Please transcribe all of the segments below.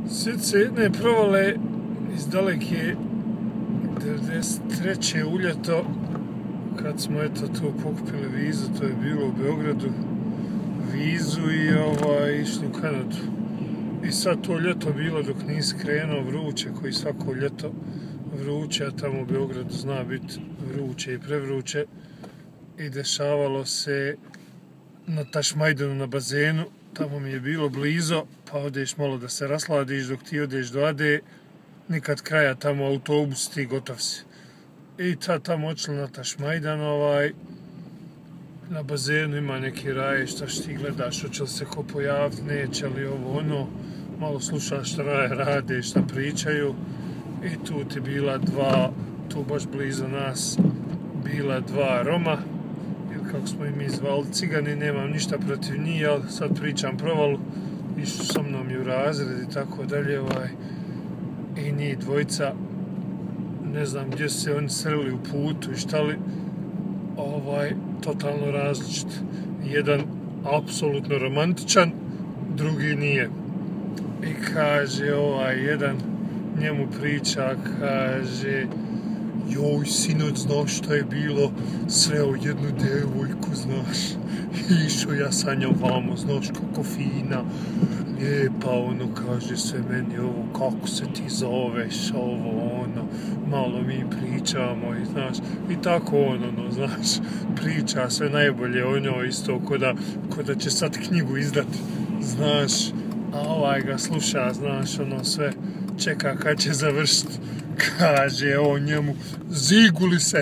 Sjećam se jedne provale iz daleke 93. u ljeto, kad smo eto tu pokupili vizu, to je bilo u Beogradu, vizu i išli u Kanadu. I sad to ljeto bilo dok nisi krenuo vruće, koji svako ljeto vruće, a tamo u Beogradu zna biti vruće i prevruće. I dešavalo se na Tašmajdanu na bazenu, tamo mi je bilo blizu, pa odeš malo da se rasladiš dok ti odeš do Ade, nikad kraja tamo autobus, ti gotov si. I tamo odšli na Tašmajdan, na bazenu ima neki raje, šta ti gledaš, hoće li se ko pojaviti, neće li ovo ono, malo slušaš šta raje rade, šta pričaju. I tu ti bila tu baš blizu nas, bila dva Roma, ili kako smo i mi zvali Cigani, nemam ništa protiv njih, ali sad pričam provalu, išli sa mnom i u razred i tako dalje, i njih dvojica, ne znam gdje su se oni sreli u putu i šta li, totalno različit. Jedan apsolutno romantičan, drugi nije. I kaže jedan njemu priča, kaže, joj, sinoć, znaš šta je bilo, sreo jednu devojku, znaš, išao ja sa njom vamo, znaš kako fina, lijepa, kaže se meni kako se ti zoveš, malo mi pričamo i znaš, i tako znaš, priča sve najbolje o njoj isto, ko da će sad knjigu izdat, znaš, a ga sluša, znaš, sve čeka kad će završiti. Kaže on njemu, ziguli se.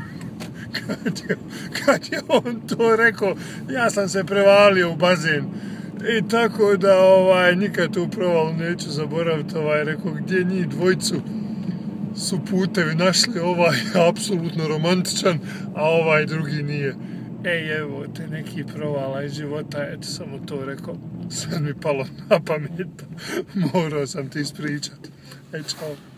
Kad je on to rekao, ja sam se prevalio u bazen. I tako da nikad tu provalu neću zaboraviti, rekao gdje njih dvojicu su putevi našli, apsolutno romantičan, a drugi nije. Evo te neki provala iz života, eto samo to rekao, sve mi palo na pamet, morao sam ti ispričati. Čao.